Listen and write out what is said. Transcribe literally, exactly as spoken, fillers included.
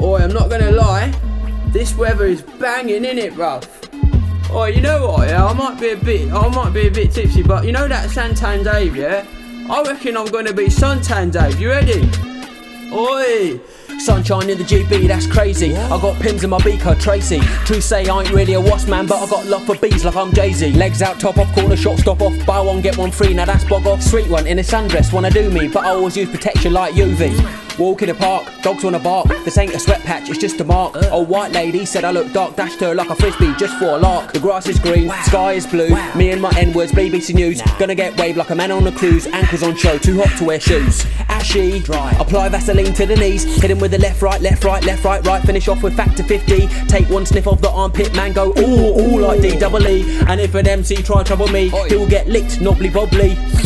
Oi, I'm not gonna lie, this weather is banging, innit, bruv? Oi, you know what, yeah, I might be a bit, I might be a bit tipsy, but you know that Suntan Dave, yeah? I reckon I'm gonna be Suntan Dave, you ready? Oi! Sunshine in the G B, that's crazy. What? I got pins in my beaker, Tracy. True say I ain't really a wasp man, but I got love for bees like I'm Jay-Z. Legs out, top off, corner shot, stop off. Buy one, get one free, now that's bog off. Sweet one in a sundress, wanna do me, but I always use protection like U V. Walk in the park, dogs wanna bark. This ain't a sweat patch, it's just a mark. uh. Old white lady said I look dark, dashed her like a frisbee just for a lark. The grass is green, wow. Sky is blue, wow. Me and my N-words, B B C News. Nah. Gonna get waved like a man on a cruise, ankles on show, too hot to wear shoes. Ashy, dry. Apply Vaseline to the knees, hit him with the left, right, left, right, left, right, right. Finish off with factor fifty, take one sniff of the armpit, man go ooh, ooh like D double E. And if an M C try trouble me, he'll get licked, knobbly bobbly.